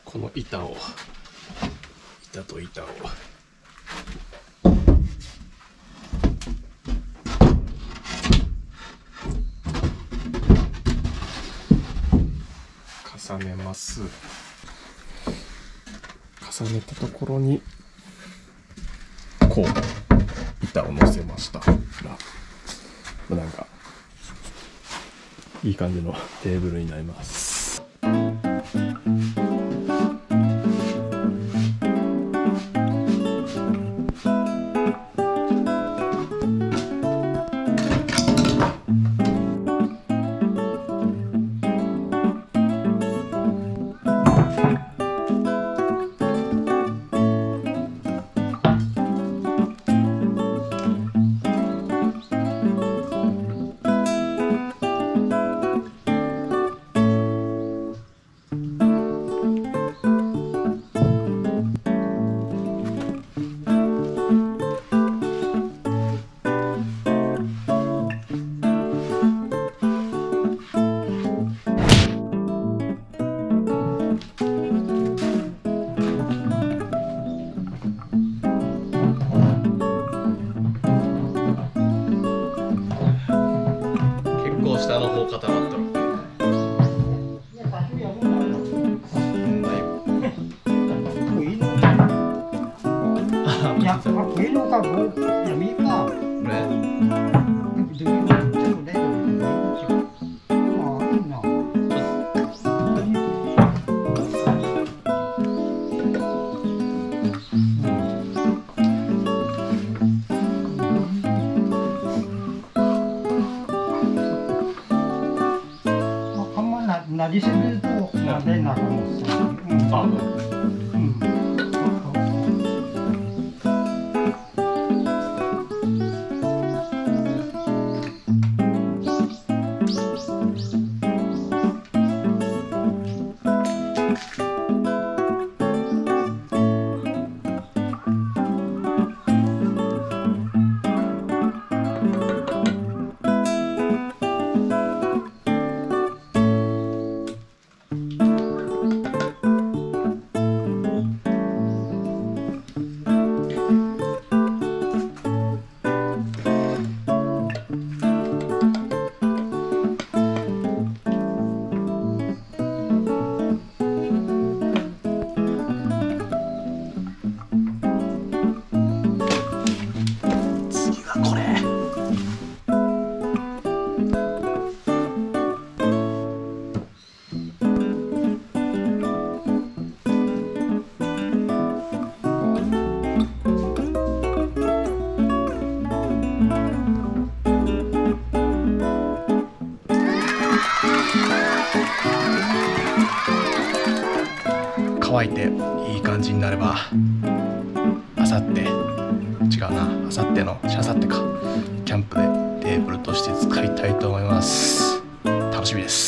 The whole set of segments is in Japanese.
この板と板を重ねます。重ねたところにこう板を乗せましたら、なんかいい感じのテーブルになります。下の方固まったろ。 なりすぎると鍋になるんですよ。 乾いていい感じになれば、あさってのしあさってかキャンプでテーブルとして使いたいと思います。楽しみです。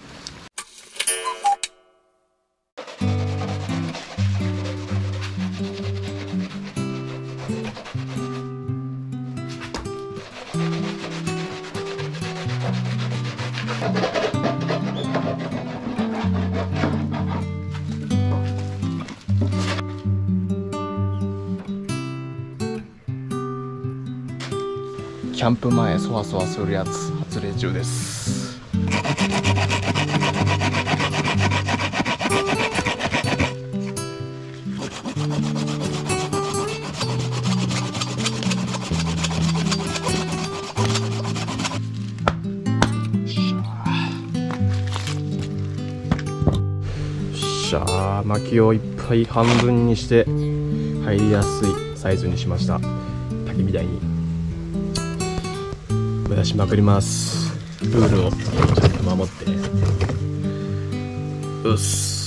キャンプ前そわそわするやつ発令中です。薪をいっぱい半分にして入りやすいサイズにしました。焚き火台に燃やしまくります。ルールをちゃんと守ってね。うっす。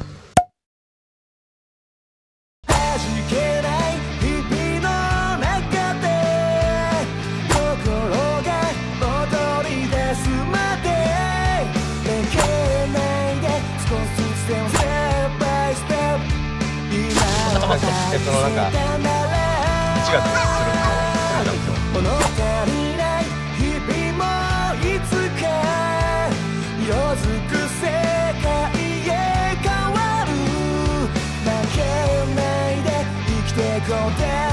そのなんか1月にするのを夜づく世界へ変わるこうで